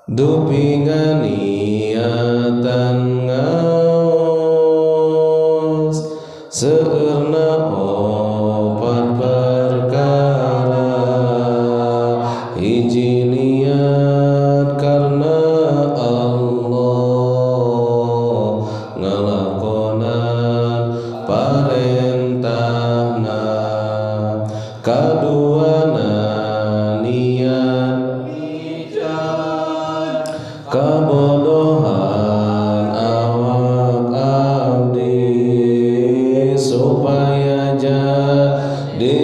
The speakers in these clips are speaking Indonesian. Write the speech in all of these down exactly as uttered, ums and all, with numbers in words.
Dupingan niatan ngaos seueurna opat perkara hiji niat karna Allah ngalakonan parentahna kaduana niat kabodohan awak abdi supaya jadi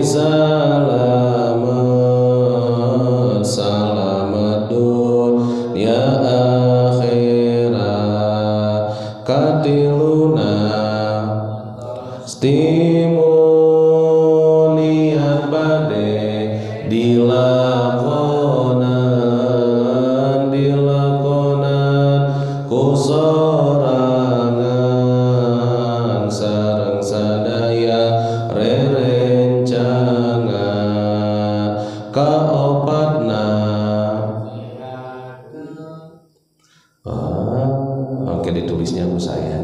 salamet salamet dunia akhirat katiluna stimun niat bade dilakonan dilakonan kusorangan sareng sadaya rerencangan kaopatna. Ah, oke ditulisnya aku saya.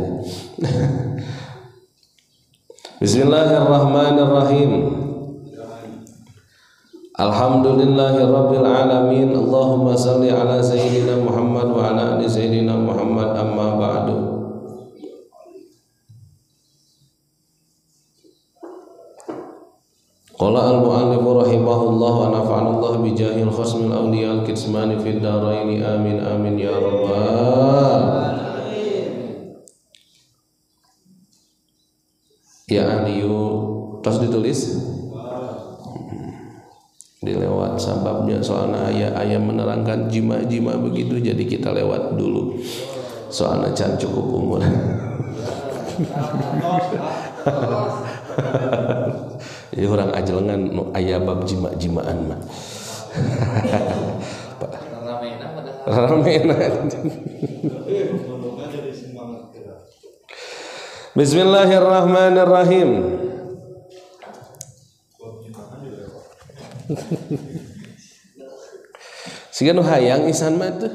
Bismillahirrahmanirrahim. Alhamdulillahirabbil alamin. Allahumma shalli ala sayyidina Muhammad wa ala ali sayyidina Muhammad, amma ba'du. Qala al-mu'allif rahimahullah wa nafa'anallahu bi jahil khasmil awliya al-kitsmani fid dharaini amin amin ya rabbal. Ya ahliyu tos ditulis dilewat sababnya soalnya ayah ayah menerangkan jima-jima begitu, jadi kita lewat dulu soalnya can cukup umur. Jadi orang ajelengan no ayah bab jima-jimaan mah. Ramena. Bismillahirrahmanirrahim. Siga nu hayang isan mah teh.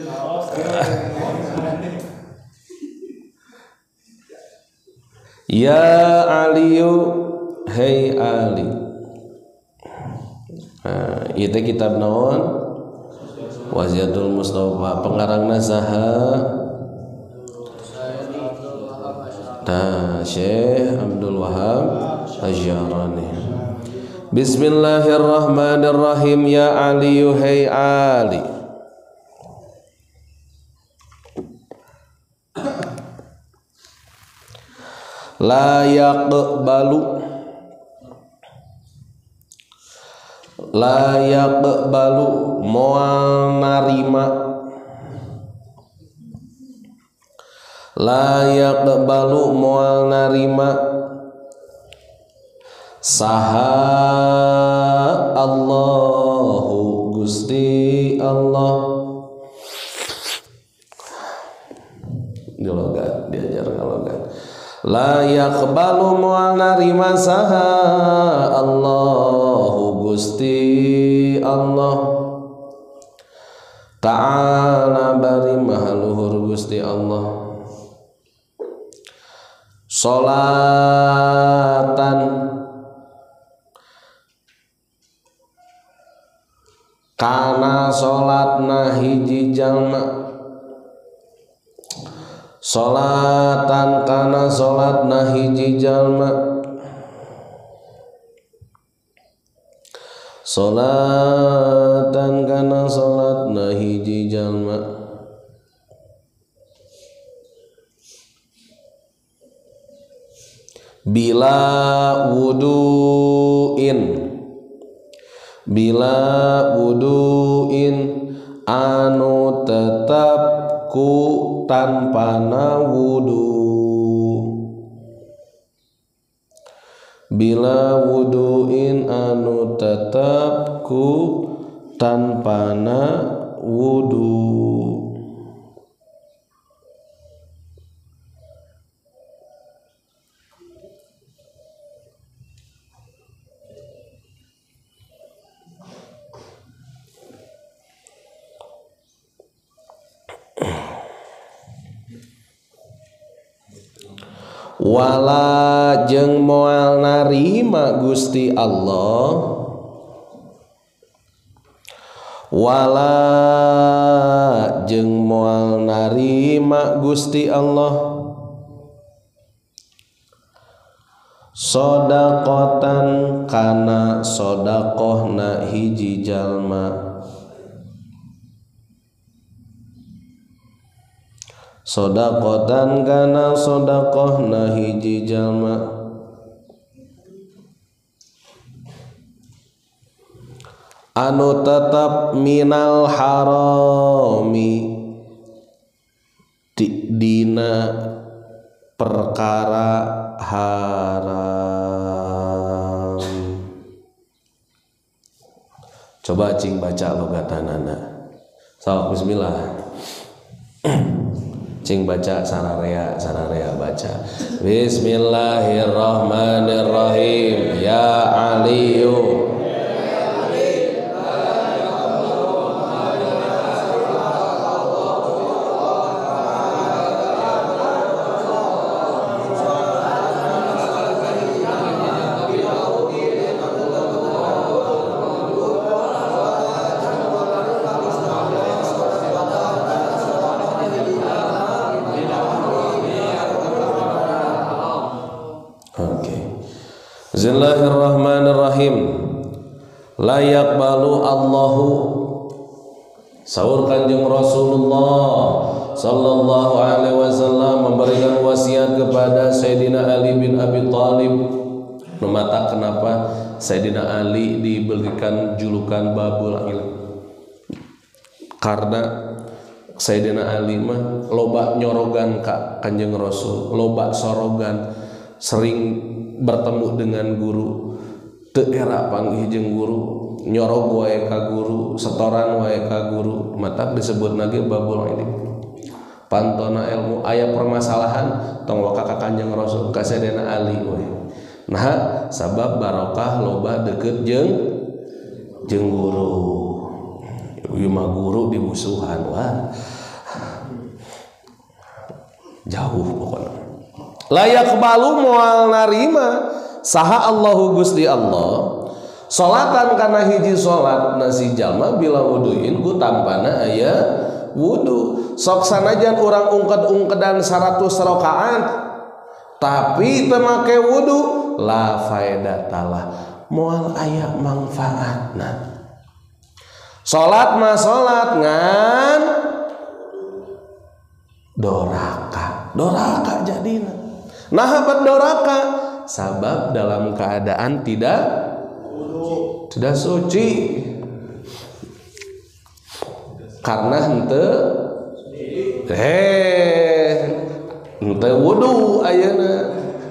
Ya Aliyu, hei Ali. Nah, ieu teh kitab naon? Waziyatul Mustafa, pengarangna saha? Nah, Syekh Abdul Wahab Asy-Syarani. Bismillahirrahmanirrahim. Ya Ali, hai Ali, la yaqbalu la yaqbalu moal narima la yaqbalu moal narima saha Allahu Gusti Allah. Dilogat diajar ngalogat. La yaqbalu moal narima saha Allahu Gusti Allah. Ta'ala bari mahaluhur Gusti Allah. Solatan kana solatna hiji jalma, solatan kana solatna hiji jalma, solatan kana solatna hiji jalma, bila wudu'in bila wudu'in anu tetap ku tanpana wudu, bila wudu'in anu tetap ku tanpana wudu. wala jeung moal narima Gusti Allah, wala jeung moal narima Gusti Allah sodaqotan kana sodaqohna hiji jalma, sodaqotan kana sodaqohna hiji jalma, anu tetep minal harami di, dina perkara haram. Coba cing baca logatanana. So, bismillah. Cing baca sararea, sararea baca. Bismillahirrahmanirrahim. Ya Aliyu. Bismillahirrahmanirrahim. La yaqbalu Allahu, saur Kanjeng Rasulullah sallallahu alaihi wasallam memberikan wasiat kepada Sayyidina Ali bin Abi Thalib. Memata kenapa Sayyidina Ali diberikan julukan Babul Ilm? Karena Sayyidina Ali mah loba nyorogan ka Kanjeng Rasul, loba sorogan, sering bertemu dengan guru, teu era panggih jeung guru, nyorog wae ka guru, setoran wae ka guru, matak disebut lagi babul ilm. Pantona ilmu aya permasalahan tong waka ka Kanjeng Rasul ka Sayyidina Ali we. Nah, sabab barokah loba deukeut jeung jeung guru. Ieu mah guru di musuhan wah. Jauh pokoknya. Layak balu moal narima saha Allahu Gusti Allah salatan kana hiji salat nasi jalma bila wuduin ku tampana aya wudu. Sok sanajan urang ungked-ungkedan seratus rakaat tapi teu make wudu, la faedatalah moal aya manfaatna. Salat mah salat ngan doraka, doraka jadina. Nah, habat doraka sabab dalam keadaan tidak tidak suci karena henteu eh henteu wudu ayeuna.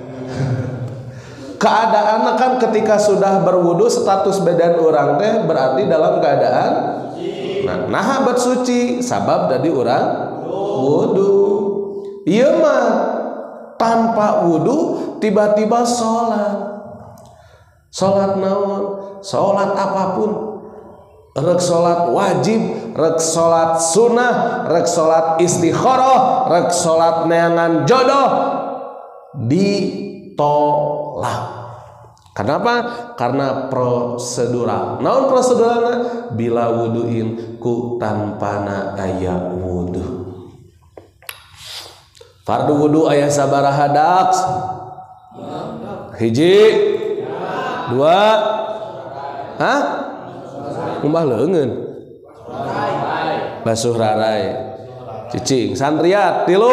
Keadaan kan ketika sudah berwudu status badan orang teh berarti dalam keadaan nah, nah habat suci sabab tadi orang wudu. Ieu mah tanpa wudu tiba-tiba sholat, sholat naon, sholat apapun, rek sholat wajib, rek sholat sunnah, rek sholat istikharah, rek sholat neangan jodoh ditolak. Kenapa? Karena prosedural. Naon proseduralna? Bila wuduin ku tanpana aya wudu. Fardu wudu aya sabaraha daks? Hiji, dua, hah? Umbah leungeun. Basuh rarai. Cicing, santriat, tilu.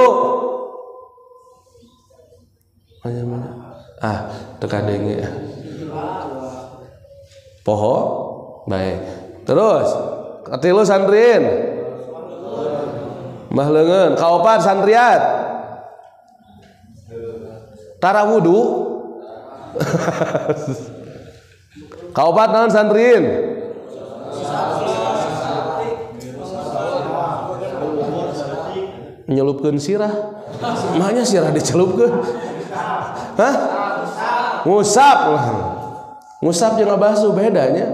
Ah, teka denge. Poho, baik. Terus, katilu santrin. Mbah leungeun, kaopat santriat. Tara wudu kaopat naon santrin nyelupkeun sirah mahnya sirah dicelupkeun hah ngusap ngusap jeung ngabasuh bedanya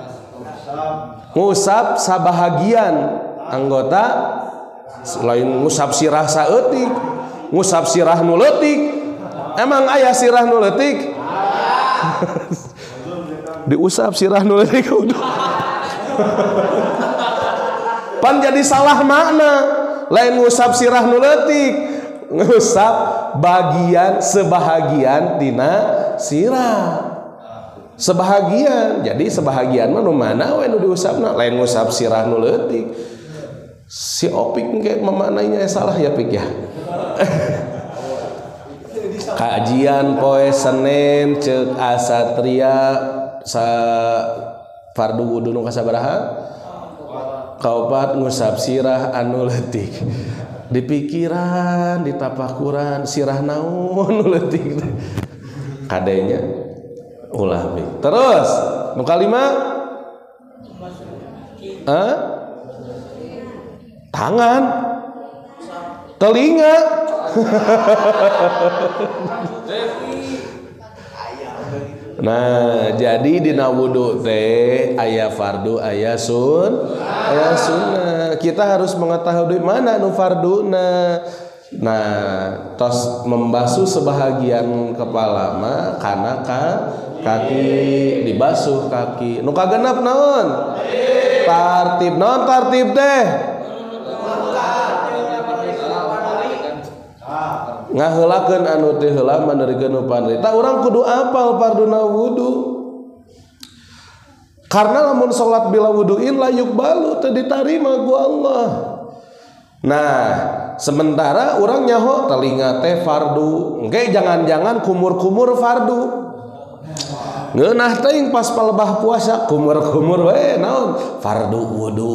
ngusap sabahagian anggota lain ngusap sirah saeutik ngusap sirah nu leutik Emang aya sirah nu leutik? Diusap sirah nu leutik udah. Pan jadi salah makna. Lain ngusap sirah nu leutik, ngusap bagian sebahagian tina sirah. Sebahagian. Jadi sebahagian mah nu mana we nu diusapna, lain ngusap sirah nu leutik. Si Opik kayak memaknainya salah ya Pik ya. Kajian poe Senin ceuk asatria sa fardu wudu nu kasabaraha? Kaopat ngusap sirah anu leutik. Di pikiran, di tapakuran sirah naon nu leutik. Kadenya ulah Pik. Terus nu kalima? Hah? Tangan, telinga. Nah, jadi dina wudu teh aya fardu, aya sun, aya sunnah. Kita harus mengetahui mana nu farduna. Nah, tos membasuh sebahagian kepala mah kana ka kaki, dibasuh kaki. Nu kagenep naon? Tartib. Naon tartib teh? Ngaheulakeun anu teu heula maneurekeun nu pandai. Tah urang kudu apal farduna wudu. Karena lamun salat bila wuduin la yuqbalu teu ditarima ku Allah. Nah, sementara urang nyaho telinga teh fardu. Engke jangan-jangan kumur-kumur fardu. Ngeunah teuing pas palebah puasa kumur-kumur we naon? Fardu wudu.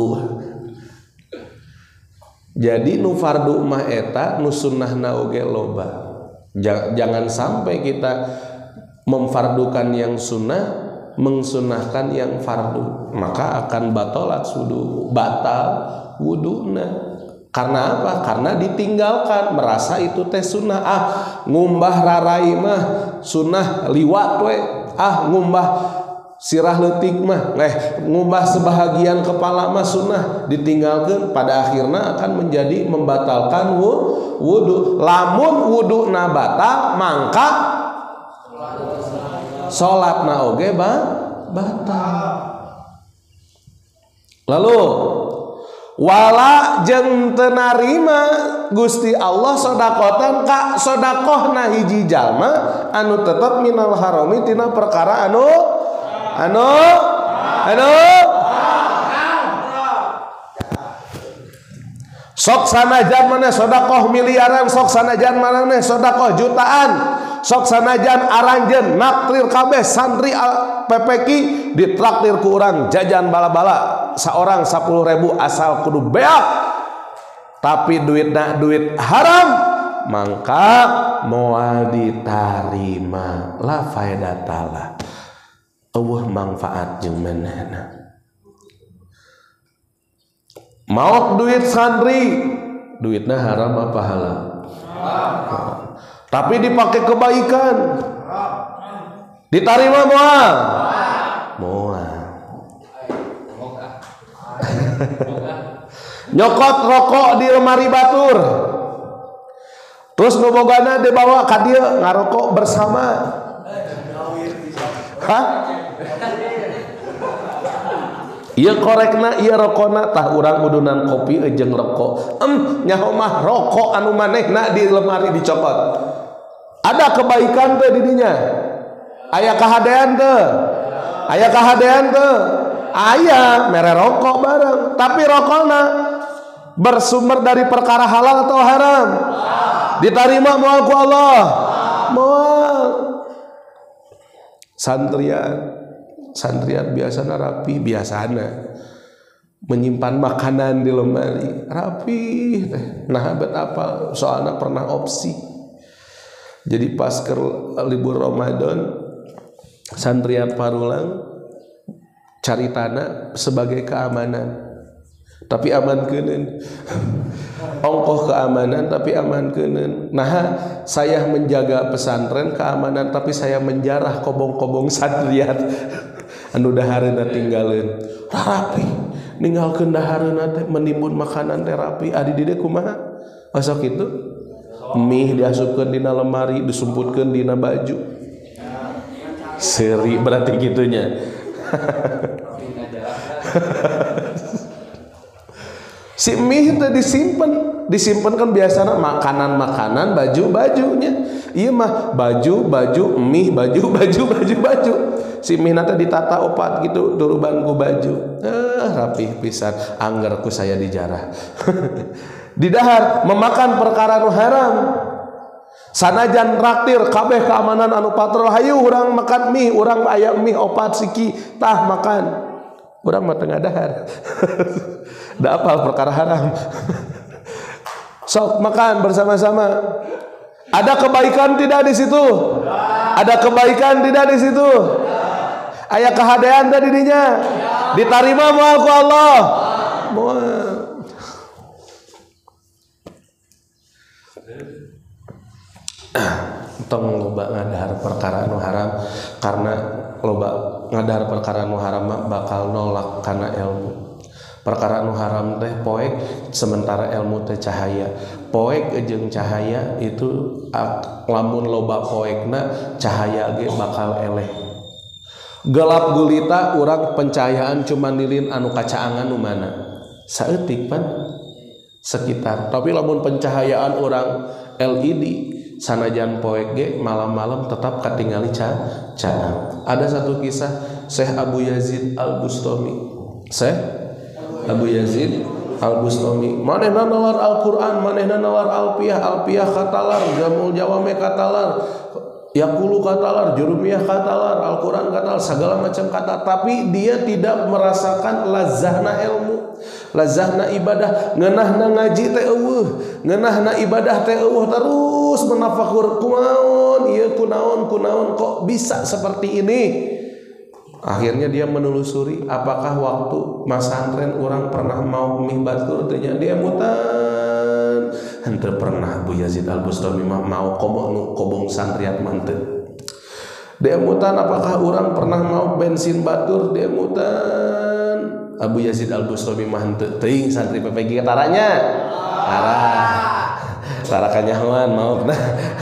Jadi nu fardu mah eta nu sunnahna oge loba. Jangan sampai kita memfardukan yang sunnah, mengsunnahkan yang fardu, maka akan batalat wudu, batal wuduna. Karena apa? Karena ditinggalkan, merasa itu teh sunnah. Ah, ngumbah rarai mah sunnah liwat we. Ah, ngumbah sirah leutik mah eh ngubah sebahagian kepala mah sunnah, ditinggalkan, pada akhirnya akan menjadi membatalkan wudu. Lamun wudu na batal mangka salat na oge ba batal. Lalu wala jeung teu narima Gusti Allah sodakotan ka sodakohna hiji jalma anu tetep minal harami tina perkara anu Anu, anu, sok sanajan mana sodakoh miliaran, sok sanajan mana sodakoh jutaan, sok sanajan aranjen naktir kabeh santri P P K ditraktir ku urang jajan bala-bala seorang sepuluh ribu asal kudu beak, tapi duitna duit haram, mangka moal ditarima la faedatalah. Allah manfaat jeung manehna. Maok duit santri, duitna haram apa halal? Haram. Tapi dipakai kebaikan, ditarima moal? Moal. Nyokot rokok di lemari batur, terus nubogana dibawa ka dieu ngarokok bersama. Hah? Iya korekna, iya rokokna, tah urang udunan kopi jeung rokok. Em nyaho mah rokok anu manehna di lemari dicopot. Ada kebaikan teh di dinya. Aya kahadean teh. Aya kahadean teh. Aya mere rokok bareng, tapi rokokna bersumber dari perkara halal atau haram? Ditarima moal ku Allah. Moal. Santrian santrian biasana rapi, biasana menyimpan makanan di lemari rapi teh. Nah bet apa soalnya pernah opsi. Jadi pas ke libur Ramadan santrian parulang cari tanah sebagai keamanan, tapi aman kenen ongkoh keamanan tapi aman kenen. Nah saya menjaga pesantren keamanan tapi saya menjarah kobong-kobong santrian anu dahareuna tinggalin rapi, ninggalkeun dahareuna teh menimbun makanan terapi adi dieu kumaha asok itu mie diasupkeun dina lemari, disumputkeun dina baju. Seri berarti gitunya. Si mie itu disimpan, disimpan kan biasanya makanan-makanan, baju-bajunya. Iya mah baju, baju, mie, baju, baju, baju, baju. Si mie nanti ditata opat gitu, duruban ku baju. Ah, rapih pisan, angger ku saya dijarah. Di dahar memakan perkara nu haram. Sanajan traktir kabeh keamanan anu patrol, hayu urang makan mie, urang aya mie opat siki, tah makan. Urang mah tengah dahar. Da apal perkara haram. Sok makan bersama-sama. Ada kebaikan tidak di situ? Ada kebaikan tidak di situ? Aya kahadean tadi dinya? Diterima moal ku Allah. Moal. Tong loba ngadahar perkara anu haram, karena loba ngadahar perkara anu haram bakal nolak kana ilmu. Perkara anu haram teh poek, sementara ilmu teh cahaya. Poek jeung cahaya itu lamun loba poekna cahaya ge bakal eleh. Gelap gulita urang pencahayaan cuma lilin anu kacaangan nu mana? Saeutik pan sekitar. Tapi lamun pencahayaan urang L E D sanajan poek ge malam-malam tetap katingali caang. Ada satu kisah Syekh Abu Yazid Al-Bustami. Syekh Abu Yazid Al-Bustami, manehna nalar Al-Qur'an, manehna nalar Alpiyah, Alpiyah katalar, Jamul Jawame katalar, Yaqulu katalar, Jurumiyah katalar, Al-Qur'an katalar, segala macam kata, tapi dia tidak merasakan lazahna ilmu, lazahna ibadah, ngeunahna ngaji teh eueuh, ngeunahna ibadah teh eueuh, terus menafakur kunaon, ieu kunaon, kunaon kok bisa seperti ini. Akhirnya dia menelusuri apakah waktu masantren orang pernah mau mie batur teh dia mutan henteu pernah. Abu Yazid Al-Bustami mah mau komo nu kobong santriat manteu. Dia mutan apakah orang pernah mau bensin batur dia mutan. Abu Yazid Al-Bustami mah henteu teuing santri P P G taranya. Tarah. Tarah kanyahoan mau nah.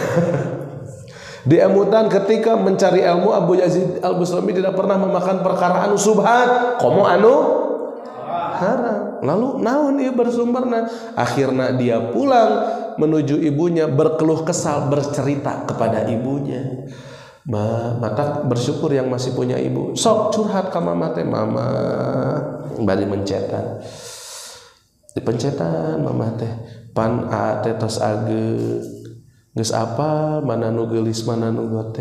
Di emutan ketika mencari ilmu, Abu Yazid Al-Bustami tidak pernah memakan perkara anu subhat, komo anu haram. Lalu naon ieu bersumberna? Akhirnya dia pulang menuju ibunya, berkeluh kesal, bercerita kepada ibunya. Ma, mata bersyukur yang masih punya ibu. Sok curhat ka mama teh, mama bari mencetan. Dipencetan mama teh, pan a teh tos age geus apa mana nu geulis mana nu gote.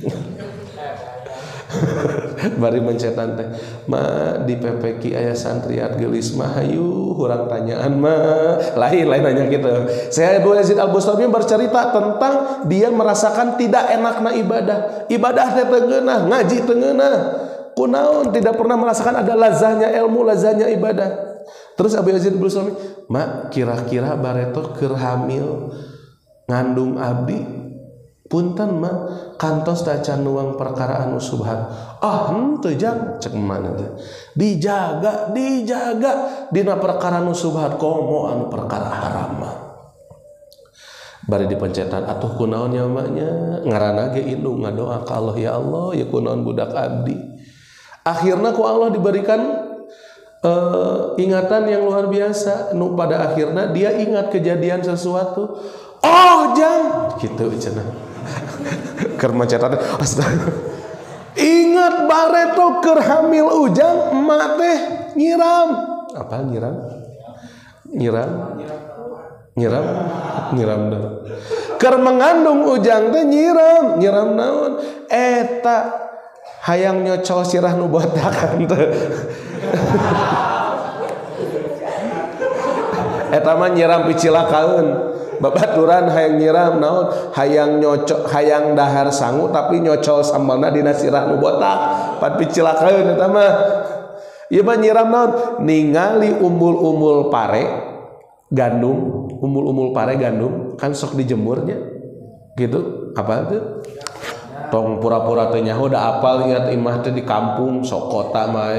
Bari mencetan teh, ma di P P K aya santriat geulis mah hayu urang tanyaan mah lain lain nanya gitu. Saya Abu Yazid Al-Bustami bercerita tentang dia merasakan tidak enakna ibadah. Ibadah teh teu ngeunah, ngaji teu ngeunah. Kunaon tidak pernah merasakan ada lazahnya ilmu, lazahnya ibadah. Terus Abu Yazid Al-Bustami, "Ma, kira-kira bareto keur hamil ngandung abdi punten mah kantos tacan nuang perkara anu subhat." Ah henteu jang cek mana teh dijaga dijaga dina perkara anu subhat komo anu perkara haram mah. Bari dipencetan atuh kunaon nya maknya ngaranna ge indung ngadoa ka Allah, ya Allah ya kunaon budak abdi. Akhirna ku Allah diberikan uh, ingatan yang luar biasa nu pada akhirnya dia ingat kejadian sesuatu. Oh jang gitu cenah keur macetan astaga ingat bareto keur hamil ujang emak teh nyiram apa nyiram nyiram nyiram nyiram dah keur mengandung ujang teh nyiram nyiram naon eta hayang nyocol sirah nu botak teh eta mah nyiram picilakaeun. Babaturan hayang nyiram naon hayang nyocok hayang dahar sangu tapi nyocol sambalna dina sirah nu botak pat picilakaeun eta mah. Ieu mah nyiram naon ningali umbul-umbul pare gandum, umbul-umbul pare gandum kan sok dijemurnya gitu apa tuh tong pura-pura teh nyaho da apal ingat imah teh di kampung sok kota mah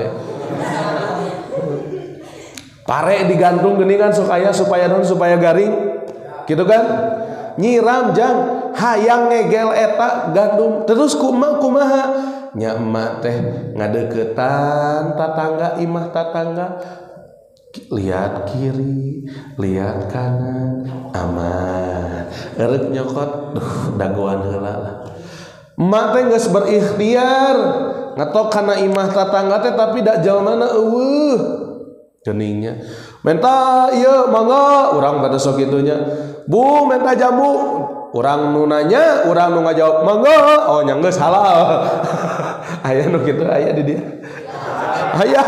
pare digantung geuningan sok aya supaya non supaya garing gitu kan. nyiram jang hayang ngegel eta gandum terus kumaha kumaha nya emak teh ngadeukeutan tatangga imah tatangga lihat kiri lihat kanan aman erek nyokot duh dagoan heula lah emak teh geus berikhtiar ngatok kana imah tatangga teh tapi da jalmana eueuh geningnya menta ieu mangga urang pada sok kitunya bu menta jamu urang nu nanya urang nu ngajawab mangga oh nya geus halal aya nu kitu aya di dieu aya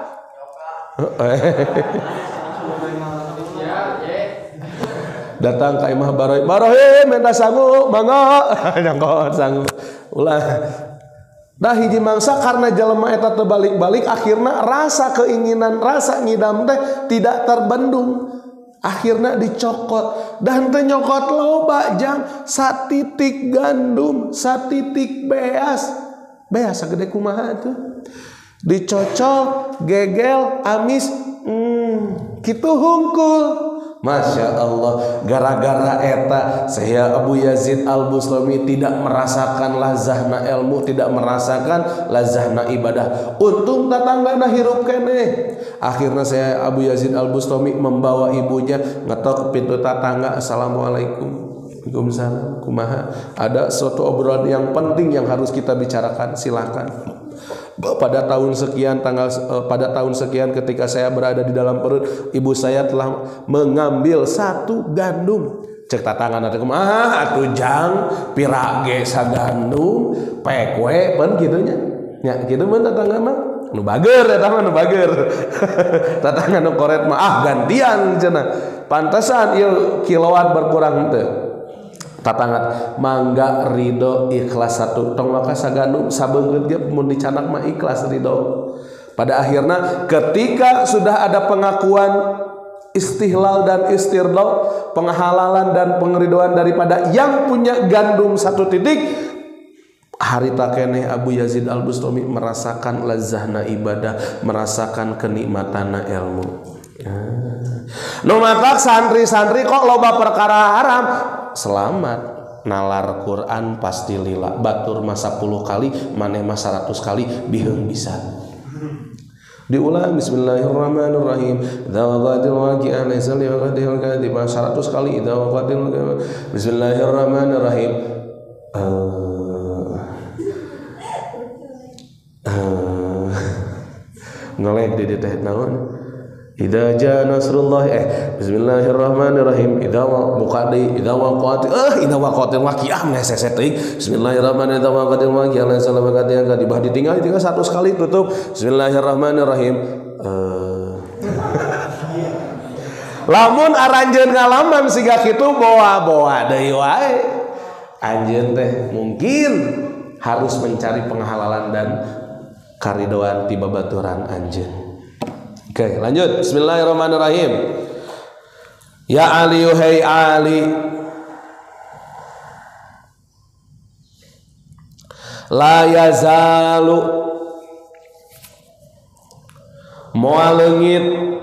datang ka imah baroy baroy minta sangu mangga nyangkot sangu ulah dah hiji mangsa karena jelema eta teu balik-balik akhirna rasa keinginan rasa ngidam teh tidak terbendung akhirna dicokot dan teh nyokot loba jang satitik gandum satitik beas beas sagede kumaha tuh dicocol gegel amis hmm, kitu hungkul Masya Allah gara-gara eta saya Abu Yazid Al-Bustami tidak merasakan lazahna ilmu tidak merasakan lazahna ibadah untung tatanggana hirup keneh akhirnya saya Abu Yazid Al-Bustami membawa ibunya ngetok pintu tatangga assalamualaikum Waalaikumsalam kumaha ada suatu obrolan yang penting yang harus kita bicarakan silakan pada tahun sekian tanggal pada tahun sekian ketika saya berada di dalam perut ibu saya telah mengambil satu gandum cek tatangan atuh kumaha atuh jang pirage sagandum pekwe pan kitu nya nya kitu mah tatangga mah nu bager eta mah nu bager tatangga nu koret mah ah gantian cenah pantesan ieu kiloan berkurang teu tatangat mangga ridho ikhlas satu tong maka sagandum sabeungeut ge mun dicanak mah ikhlas ridho pada akhirnya ketika sudah ada pengakuan istihlal dan istirdo penghalalan dan pengeridoan daripada yang punya gandum satu titik harita keneh Abu Yazid Al-Bustami merasakan lazahna ibadah merasakan kenikmatanna ilmu nu matak santri-santri kok loba perkara haram selamat nalar Quran pasti lila batur masa sepuluh kali maneh mah seratus kali biheung bisa diulang bismillahirrahmanirrahim idza waqatil waqi'ah laysa liwaqatiha kadhibah seratus kali idza waqatil bismillahirrahmanirrahim uh, uh, ngelek di teh naon idza jaa nasrullah eh bismillahirrahmanirrahim idza waqati idza waqati eh idza waqatil waqiah neseset teuing bismillahirrahmanirrahim idza waqatil waqiah la salam katiha kadibah ditinggal tinggal satu sekali tutup bismillahirrahmanirrahim uh. lamun aranjeun ngalaman siga kitu boa-boa deui wae anjeun teh mungkin harus mencari penghalalan dan karidoan ti babaturan anjeun. Oke, lanjut. Bismillahirrahmanirrahim. Ya Ali, hai Ali. La yazalu moal leungit.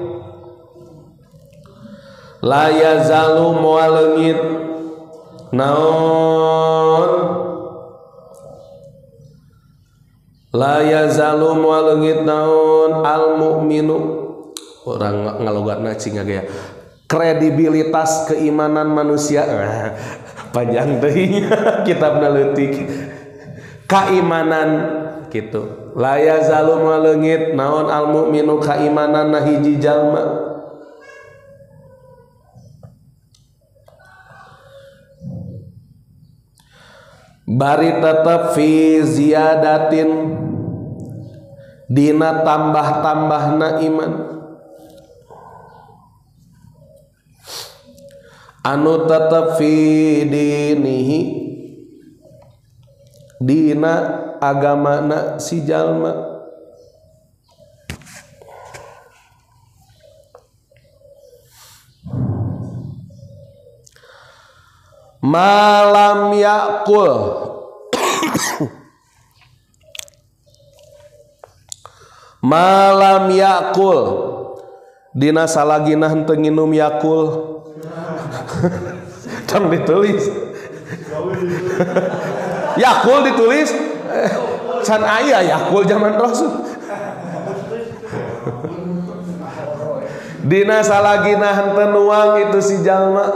La yazalu moal leungit. Naon? La yazalu moal leungit naon al mukminu orang ngalogatna cing gaya kredibilitas keimanan manusia panjang teuing kitabna leutik keimanan gitu la yazalu moal leungit naon al mukminu keimananna hiji jalma bari tetep fi ziyadatin dina tambah-tambahna iman anu tetep fi dinihi dina agamana si jalma malam yakul malam yakul dina salagina henteu nginum yakul Tong ditulis. Yakul ditulis. Eh, can aya Yakul zaman Rasul. Dina salagina henteu nuang itu si jalma.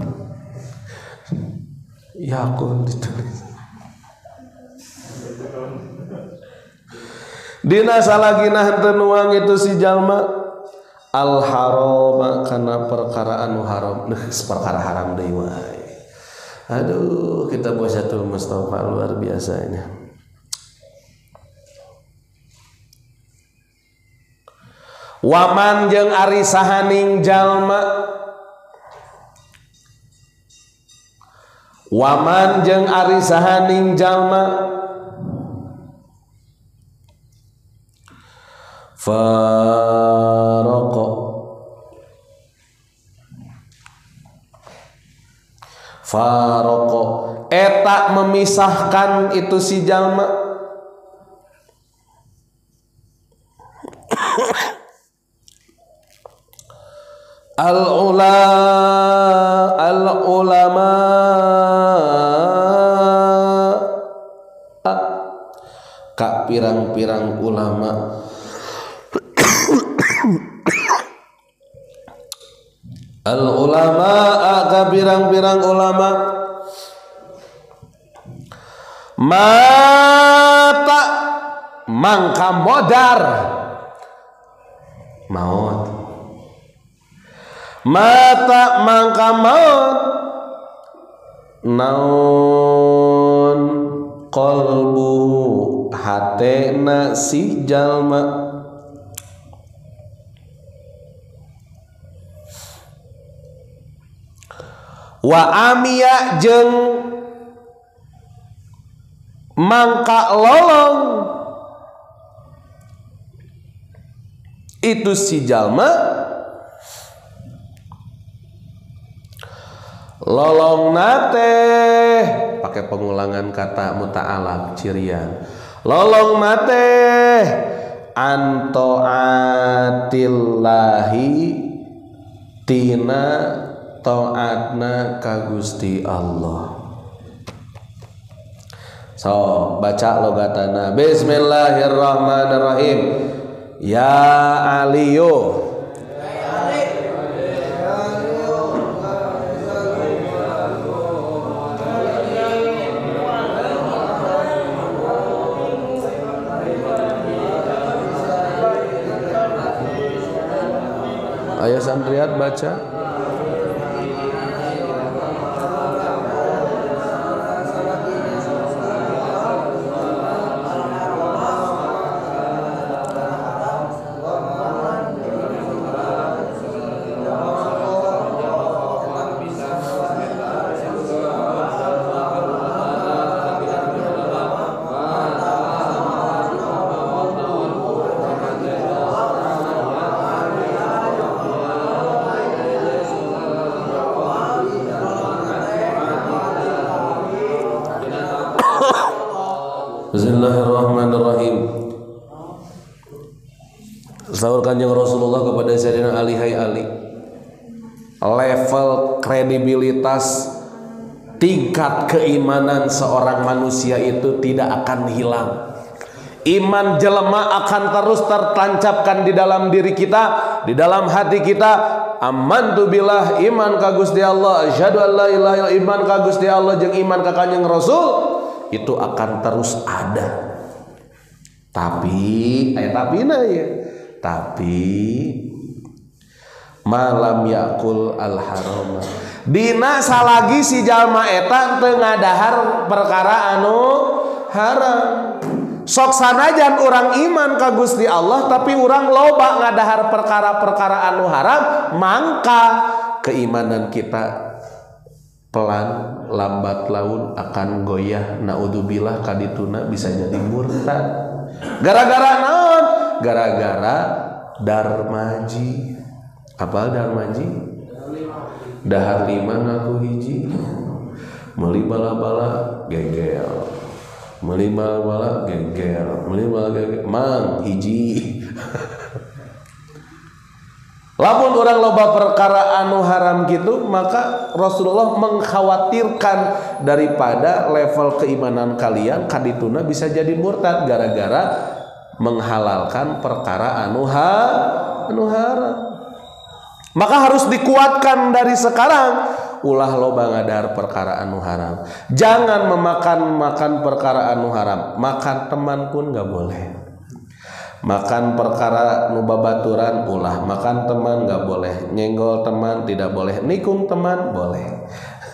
Yakul ditulis. Dina salagina henteu nuang itu si jalma al harama kana perkara anu haram. Nah, perkara haram deui wae. Aduh, kita Buasatul Mustofa luar biasanya. Waman jeung ari sahaning jalma Waman jeung ari sahaning jalma faraqo faraqo eta memisahkan itu si jalma al ula al ulama ka pirang-pirang ulama al ulama aga birang-birang ulama mata mangka modar maut mata mangka maut naon qalbu hatena si jalma wa amiya jeung mangka lolong itu si jalma lolong nate pakai pengulangan kata muta'alaq cirian lolong nate anto atillahi tina taatna ka Gusti Allah. So baca logatana bismillahirrahmanirrahim ya aliyu ayo santriat baca Bismillahirrahmanirrahim. Sahur Kanjeng Rasulullah kepada Sayyidina Ali, hai Ali, level kredibilitas tingkat keimanan seorang manusia itu tidak akan hilang. Iman jelema akan terus tertancapkan di dalam diri kita, di dalam hati kita. Amantu billah, iman ka Gusti Allah, asyhadu an la ilaha illallah, iman ka Gusti Allah jeung iman ka Kanjeng Rasul itu akan terus ada. Tapi eh tapi nah ya. Tapi malam yakul al harama. Dina salagi si jalma eta teu ngadahar perkara anu haram. Sok sanajan urang iman ka Gusti Allah tapi urang loba ngadahar perkara-perkara anu haram, mangka keimanan kita pelan lambat laun akan goyah, naudzubillah kadituna bisa jadi murtad. Gara-gara naon? Gara-gara darmaji. Apa darmaji? Dahar lima ngaku hiji, meuli bala-bala gegel, meuli bala-bala gegel, meuli bala gegel, mang hiji. Lamun orang loba perkara anu haram gitu, maka Rasulullah mengkhawatirkan daripada level keimanan kalian kadituna bisa jadi murtad gara-gara menghalalkan perkara anu ha anu haram. Maka harus dikuatkan dari sekarang, ulah loba ngadar perkara anu haram. Jangan memakan makan perkara anu haram. Makan teman pun nggak boleh. Makan perkara nu babaturan ulah, makan teman nggak boleh, nyenggol teman tidak boleh, nikung teman boleh.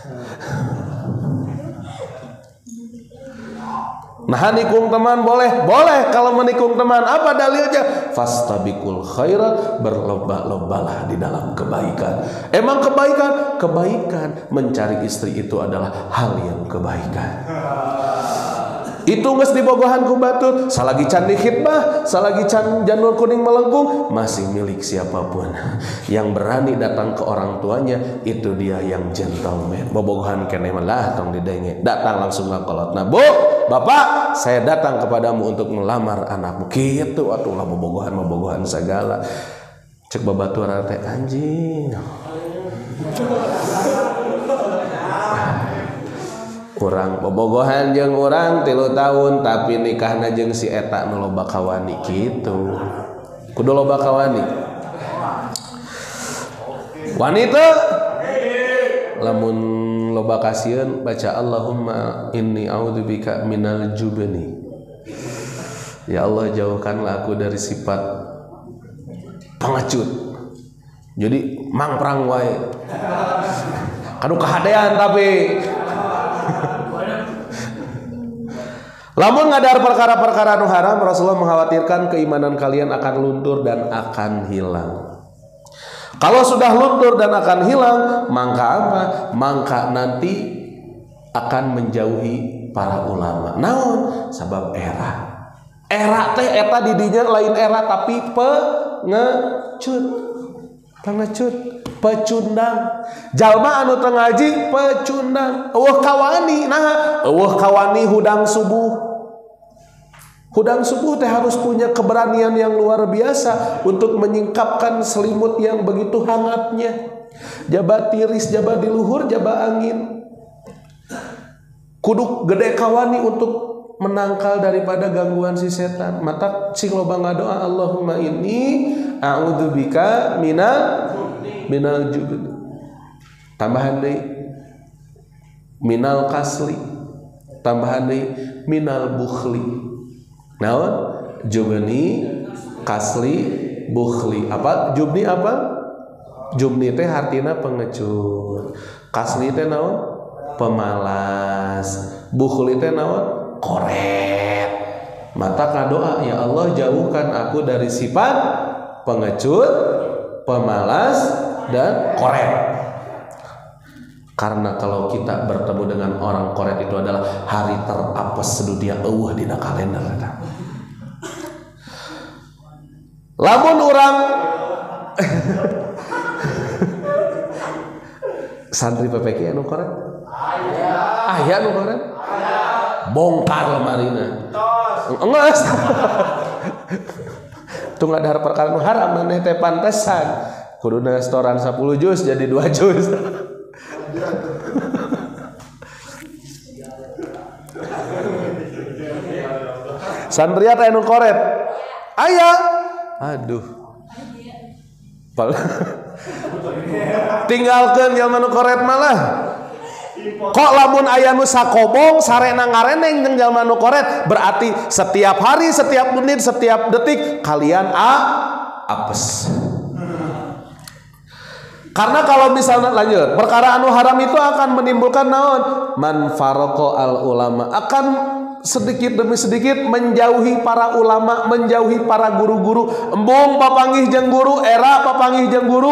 Nah, nikung teman boleh, boleh kalau menikung teman. Apa dalilnya? Fastabiqul khairat, berlomba-lombalah di dalam kebaikan. Emang kebaikan? Kebaikan mencari istri itu adalah hal yang kebaikan. Itu geus dibogohan ku batur, salagi can dikhitbah, salagi can janur kuning melengkung, masih milik siapapun. Yang berani datang ke orang tuanya, itu dia yang gentleman. Bobogohan keneh lah tong didenge. Datang langsung ngakolot. Nah, Bu, Bapak, saya datang kepadamu untuk melamar anakmu. Kitu atuh lah bobogohan-bobogohan segala. Cek babaturan teh anjing. Kurang bobogohan jeung urang tilu tahun tapi nikahna jeung si eta nu loba kawani kitu. Kudu loba kawani. Wanita lamun loba kasieun baca Allahumma inni a'udzubika minal jubni. Ya Allah, jauhkanlah aku dari sifat pengecut. Jadi mangprang wae. Kanu kahadean tapi lamun ngadar perkara-perkara nu haram, Rasulullah mengkhawatirkan keimanan kalian akan luntur dan akan hilang. Kalau sudah luntur dan akan hilang, maka apa? Maka nanti akan menjauhi para ulama. Naon? Sabab era. Era teh eta didinya lain era tapi pengecut. Pengecut, pecundang. Jalma anu teu ngaji pecundang. Eueuh kawani, nah, eueuh kawani hudang subuh. Hudang subuh teh harus punya keberanian yang luar biasa untuk menyingkapkan selimut yang begitu hangatnya. Jaba tiris, jaba di luhur, jaba angin. Kudu gede kawani untuk menangkal daripada gangguan si setan. Mata sing loba ngadoa Allahumma inni a'udzubika minal minal jubni. Tambahan deui minal kasli. Tambahan deui minal bukhli. Naon? Jubni, kasli, bukhli. Apa? Jubni apa? Jubni teh artina pengecut. Kasli teh naon? Pemalas. Bukhli teh naon? Koret. Mata kadoa, ya Allah jauhkan aku dari sifat pengecut, pemalas, dan koret. Karena kalau kita bertemu dengan orang koret itu adalah hari terapes sedunia eueuh dina kalender. Lamun orang santri P P K anu koret? Aya. Aya anu koret? Aya. Bongkar lemarina. Engeus. Tung ada perkara nu haram maneh teh pantesan. Kuduna restoran sepuluh juz jadi dua juz. Santria teh anu koret. Aya. Aduh. Tinggalkeun jalma nu koret malah. Kok lamun aya nu sakobong sarena ngareneng jeung jalma nu koret, berarti setiap hari, setiap menit, setiap detik kalian a apes. Karena kalau misalnya lanjut, perkara anu haram itu akan menimbulkan naon? Man faraqo al ulama, akan sedikit demi sedikit menjauhi para ulama, menjauhi para guru-guru. Embung papanggih jeung guru, era papanggih jeung guru.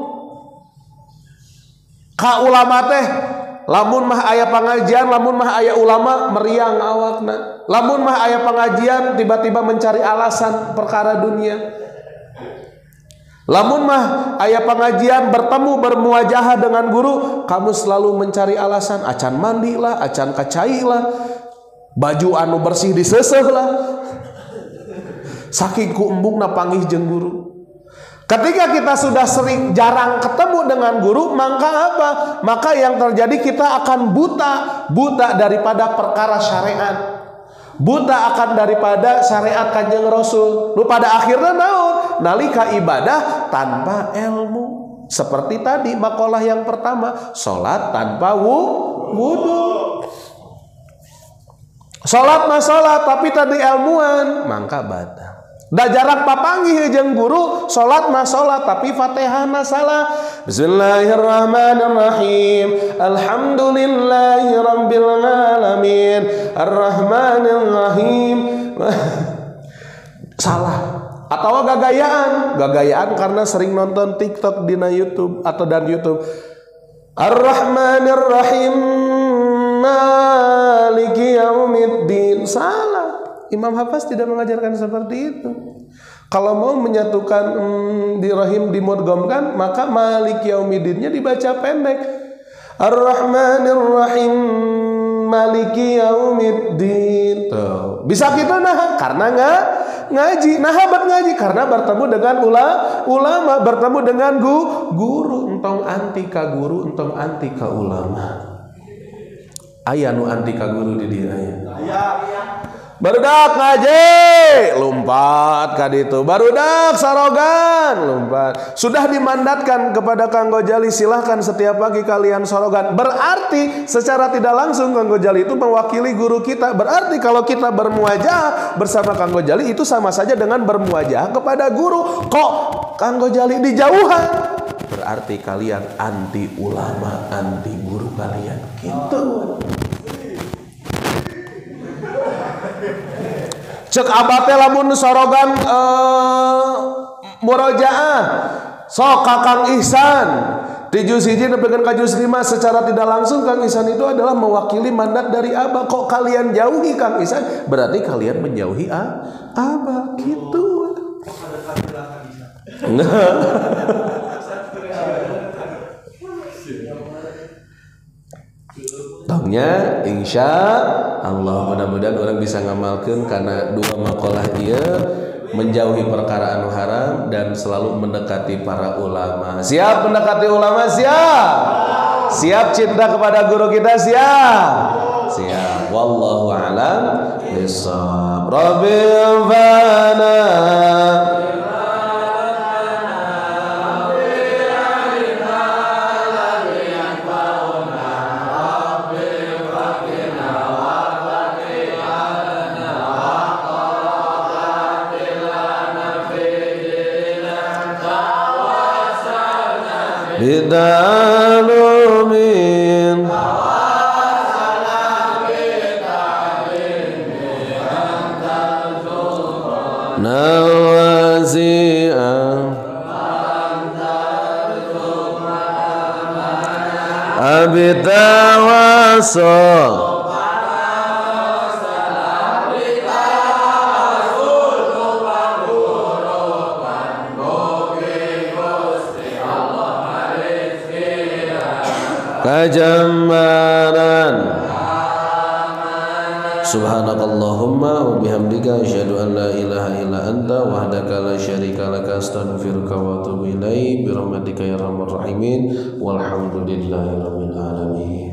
Ka ulama teh lamun mah aya pengajian, lamun mah aya ulama meriang awakna. Lamun mah aya pengajian tiba-tiba mencari alasan perkara dunia. Lamun mah aya pengajian bertemu bermuajahah dengan guru, kamu selalu mencari alasan, acan mandi lah, acan kacai lah, baju anu bersih diseuseuh lah. Saking ku embungna panggih jeung guru. Ketika kita sudah sering jarang ketemu dengan guru, maka apa? Maka yang terjadi kita akan buta, buta daripada perkara syariat. Buta akan daripada syariat Kanjeng Rasul. Lu pada akhirnya naon? Nalika ibadah tanpa ilmu. Seperti tadi makalah yang pertama, salat tanpa wudu. Salat mah salat tapi tadi ilmuan, mangka batal. Da jarak papanggih jeung guru, salat mah salat tapi Fatihahna salah. Bismillahirrahmanirrahim. Alhamdulillahirabbil alamin. Arrahmanirrahim. Salah. Atau gagayaan, gagayaan karena sering nonton TikTok dina YouTube atau dan YouTube. Ar-Rahmanir-Rahim Maliki Yaumiddin. Salah. Imam Hafiz tidak mengajarkan seperti itu. Kalau mau menyatukan hmm, di rahim dimudghamkan, maka Maliki Yaumiddinnya dibaca pendek. Ar-Rahmanir-Rahim Maliki Yaumiddin. Tuh. Bisa kita nah karena enggak ngaji. Nah habat ngaji karena bertemu dengan ula, ulama, bertemu dengan gu, guru. Entong anti ka guru, entong anti ka ulama. Aya nu anti ka guru di dieu aya. Barudak ngaji, lompat ka ditu. Barudak sarogan, lompat. Sudah dimandatkan kepada Kang Ghazali, silahkan setiap pagi kalian sarogan. Berarti secara tidak langsung Kang Ghazali itu mewakili guru kita. Berarti kalau kita bermuajah bersama Kang Ghazali itu sama saja dengan bermuajah kepada guru. Kok Kang Ghazali di jauhan? Berarti kalian anti ulama, anti guru kalian. Gitu. Cek abate lamun sorogan uh, murojaah sok Kang Ihsan di juz hiji nepikeun ka juz lima secara tidak langsung Kang Ihsan itu adalah mewakili mandat dari Abah. Kok kalian jauhi Kang Ihsan? Berarti kalian menjauhi ah, Abah gitu. Tongnya insya Allah mudah-mudahan orang bisa ngamalkan karena dua makalah dia menjauhi perkara anu haram dan selalu mendekati para ulama. Siap mendekati ulama? Siap. Siap cinta kepada guru kita? Siap. Siap. Wallahu a'lam bishawab. Rabbil fana bidalumin nawazi'an abitawasol kajamaran. Subhanakallahumma wa bihamdika asyhadu an la ilaha illa anta wahdaka la syarika laka astaghfiruka wa atubu ilaik bi rahmatika ya arhamar rahimin walhamdulillahi rabbil alamin.